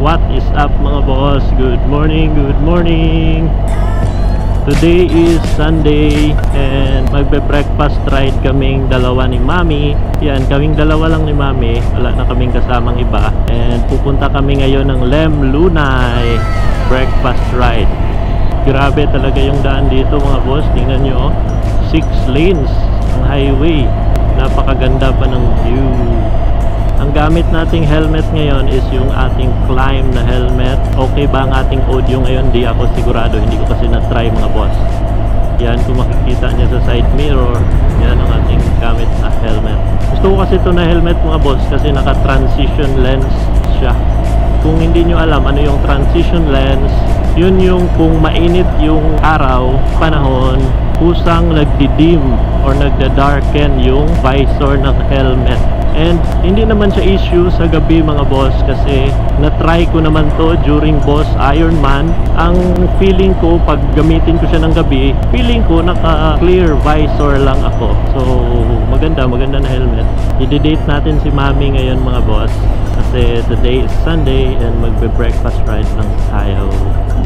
What is up mga boss? Good morning, good morning. Today is Sunday and magbe-breakfast ride kaming dalawa ni Mami. Yan, kaming dalawa lang ni Mami. Wala na kaming kasamang iba. And pupunta kami ngayon ng Lem Lunay breakfast ride. Grabe talaga yung daan dito mga boss. Tingnan nyo, 6 lanes ang highway. Napakaganda pa ng view. Ang gamit nating helmet ngayon is yung ating climb na helmet. Okay ba ang ating audio ngayon? Di ako sigurado, hindi ko kasi na-try mga boss. Yan, kung makikita nyo sa side mirror, yan ang ating gamit na helmet. Gusto ko kasi ito na helmet mga boss kasi naka-transition lens siya. Kung hindi nyo alam ano yung transition lens, yun yung kung mainit yung araw, panahon, kusang nagdidim or nagda-darken yung visor ng helmet. And hindi naman siya issue sa gabi mga boss kasi na-try ko naman to during Boss Ironman. Ang feeling ko pag gamitin ko siya ng gabi, feeling ko naka-clear visor lang ako. So maganda na helmet. I-date natin si Mami ngayon mga boss kasi today is Sunday and magbe-breakfast ride lang tayo.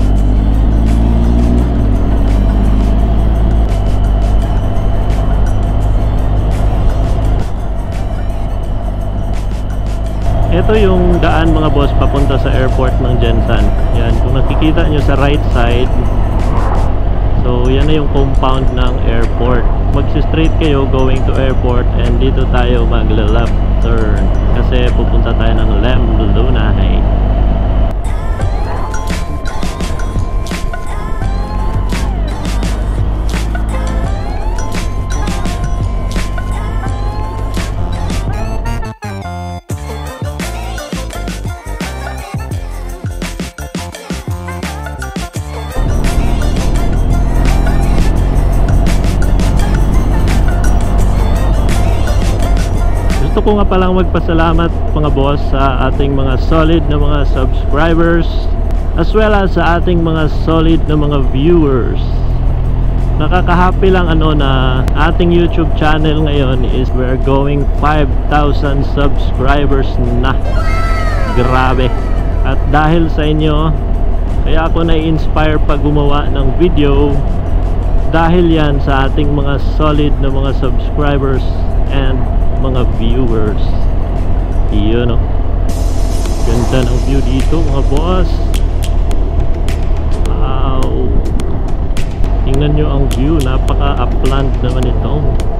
Ito yung daan mga boss papunta sa airport ng Jensan. Yan, kung nakikita nyo sa right side, so yan na yung compound ng airport. Magsi-straight kayo going to airport and dito tayo magla-left turn kasi pupunta tayo ng Lem Lunay. Gusto ko nga palang magpasalamat mga boss sa ating mga solid na mga subscribers as well as sa ating mga solid na mga viewers. Nakaka-happy lang na ating YouTube channel ngayon is we're going 5,000 subscribers na. Grabe. At dahil sa inyo, kaya ako na-inspire pag gumawa ng video dahil yan sa ating mga solid na mga subscribers and mga viewers. Iyon ganda ng view dito mga boss. Wow, tingnan nyo ang view, napaka-upland naman ito.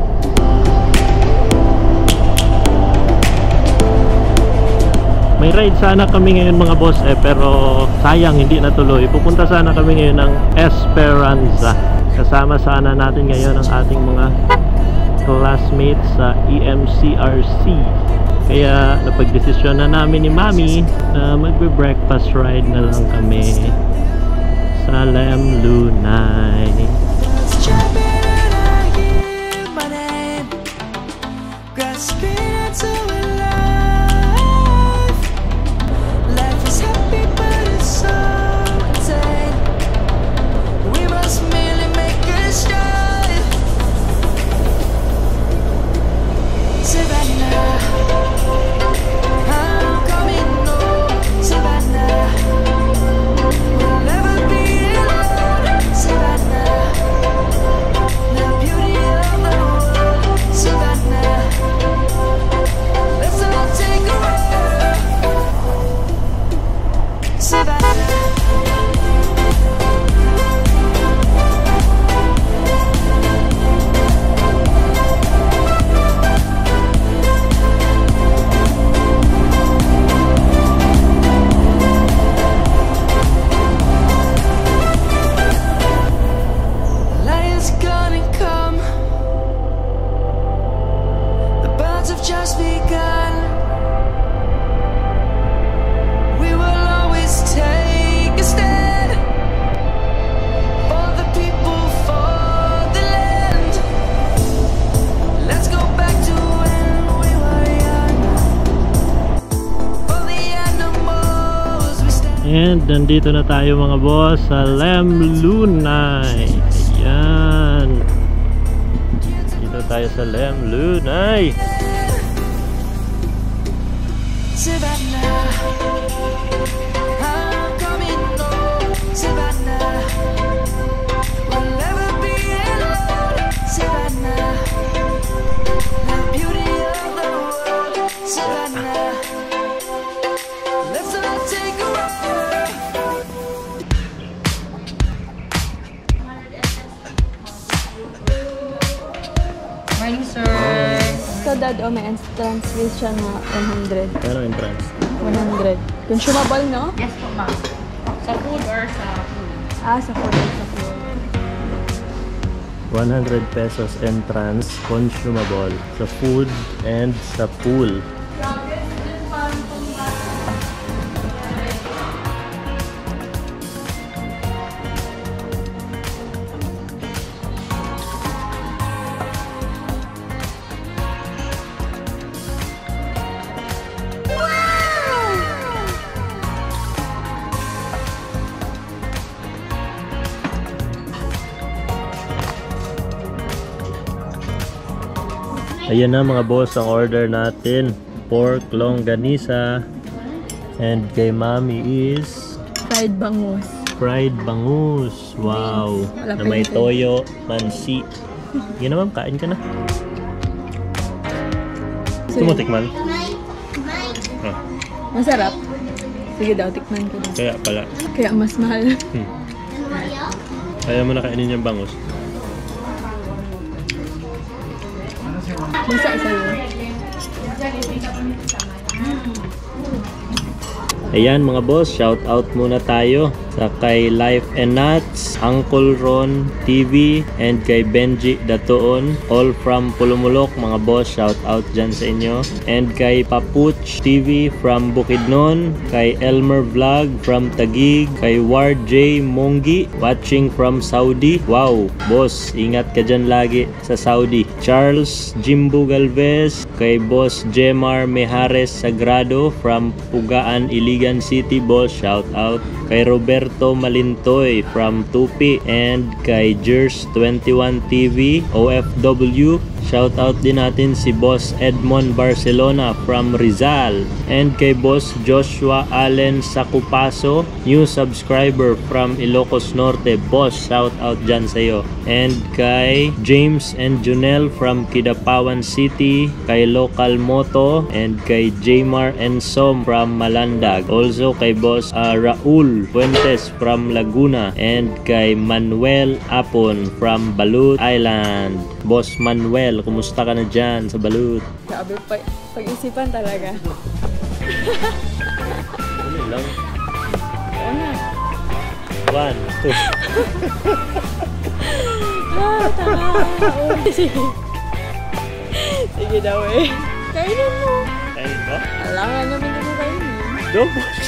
May ride sana kami ngayon mga boss pero sayang hindi natuloy. Pupunta sana kami ngayon ng Esperanza. Kasama sana natin ngayon ang ating mga classmates sa EMCRC. Kaya napagdesisyon na namin ni Mami na magbe-breakfast ride na lang kami sa Lem Lunay. And nandito na tayo mga boss sa Lem Lunay. Ayan, dito tayo sa Lem Lunay. Morning, sir. So, Dad, may entrance fees siya na 100. Pero entrance. 100. Consumable, no? Yes po, ma'am. Sa food or sa food? Sa food. Sa food. 100 pesos entrance, consumable, sa food and sa pool. Ayan na mga boss, ang order natin. Pork longganisa. And kay Mami is Fried bangus. fried bangus. Wow. Na may toyo, mansi. Yun naman, kain ka na. Gusto mo tikman? Masarap. Sige daw, tikman ko na. Kaya pala. Kaya mas mahal. Kaya mo na kainin yung bangus. Masa sa'yo. Ayan mga boss, shout out muna tayo sa kay Life and Nuts, Uncle Ron TV, and kay Benji Datoon, all from Pulumulok mga boss, shout out dyan sa inyo. And kay Papuch TV from Bukidnon, kay Elmer Vlog from Taguig, kay Ward J Mongi watching from Saudi. Wow boss, ingat ka dyan lagi sa Saudi. Charles Jimbo Galvez, kay Boss Jemar Mejares Sagrado from Pugaan, Iligan City boss, shout out. Kay Roberto Malintoy from Tupi, and kay Jers21 TV OFW, shout out din natin si Boss Edmond Barcelona from Rizal, and kay Boss Joshua Allen Sacupaso, new subscriber from Ilocos Norte boss, shout out dyan sa'yo. And kay James and Junel from Kidapawan City, kay Local Moto, and kay Jmar and Som from Malandag, also kay Boss Raul Fuentes from Laguna, and kay Manuel Apon from Balut Island. Boss Manuel, kumusta ka na dyan sa Balut? Grabe, pag-isipan talaga. Ano lang? Oo na. 1, 2. Tanga. Sige daw eh. Kainin mo. Kainin ba? Alangan naman hindi mo kainin. Go boss!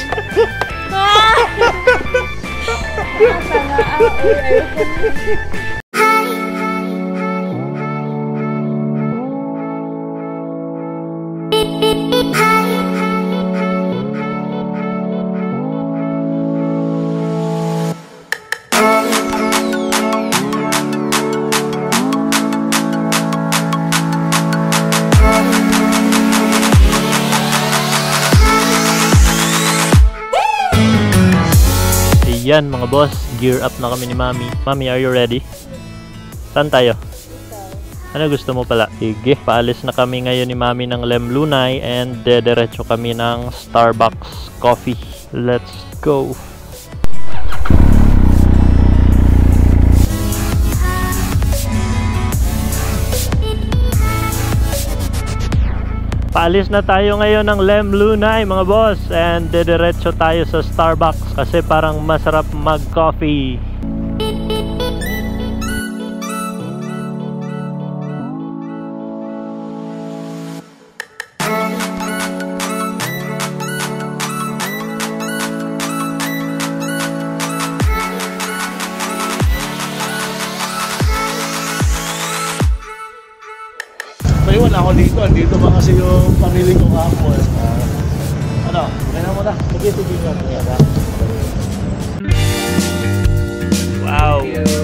Yan mga boss, gear up na kami ni Mami. Mami, are you ready? Saan tayo? Ano gusto mo pala? Sige, paalis na kami ngayon ni Mami ng Lem Lunay and dediretso kami ng Starbucks coffee. Let's go! Paalis na tayo ngayon ng Lem Lunay mga boss, and dediretso tayo sa Starbucks kasi parang masarap mag-coffee. Wala ako dito. Dito ba kasi yung pamilya ko kahapon? Ano? Kaya mo na. Sige nga. Wow!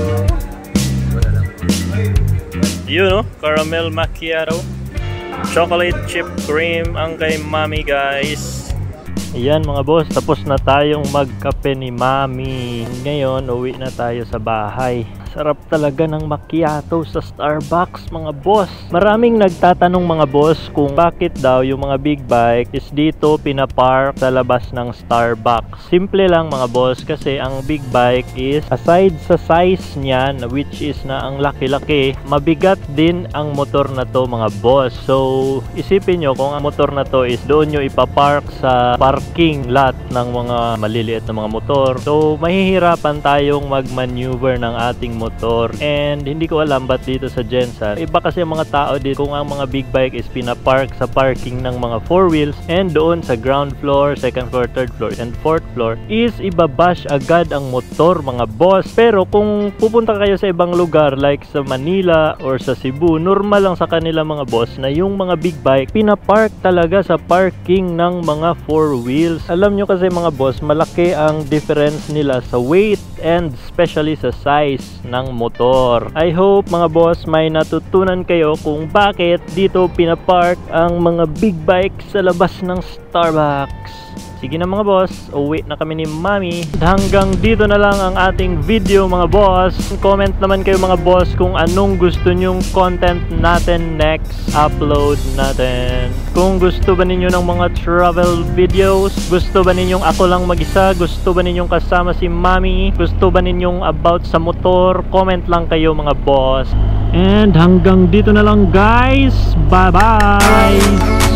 Yun no? Caramel macchiato. Chocolate chip cream ang kay Mami guys. Ayan mga boss, tapos na tayong magkape ni Mami. Ngayon, uwi na tayo sa bahay. Sarap talaga ng macchiato sa Starbucks mga boss. Maraming nagtatanong mga boss kung bakit daw yung mga big bike is dito pinapark sa labas ng Starbucks. Simple lang mga boss, kasi ang big bike is aside sa size niyan, which is na ang laki-laki, mabigat din ang motor na to mga boss. So isipin nyo kung ang motor na to is doon nyo ipapark sa parking lot ng mga maliliit na mga motor. So mahihirapan tayong mag-maneuver ng ating motor, and hindi ko alam ba't dito sa Gensan iba kasi ang mga tao dito kung ang mga big bike is pinapark sa parking ng mga 4 wheels, and doon sa ground floor, second floor, third floor, and fourth floor is ibabash agad ang motor mga boss. Pero kung pupunta kayo sa ibang lugar like sa Manila or sa Cebu, normal lang sa kanila mga boss na yung mga big bike pinapark talaga sa parking ng mga 4 wheels. Alam nyo kasi mga boss, malaki ang difference nila sa weight and especially sa size ng motor. I hope mga boss may natutunan kayo kung bakit dito pinapark ang mga big bike sa labas ng Starbucks. Sige na mga boss, uwi na kami ni Mami. Hanggang dito na lang ang ating video mga boss. Comment naman kayo mga boss kung anong gusto nyong content natin next upload natin. Kung gusto ba ninyo ng mga travel videos, gusto ba ninyong ako lang mag-isa, gusto ba ninyong kasama si Mami, gusto ba ninyong about sa motor, comment lang kayo mga boss. And hanggang dito na lang guys. Bye bye.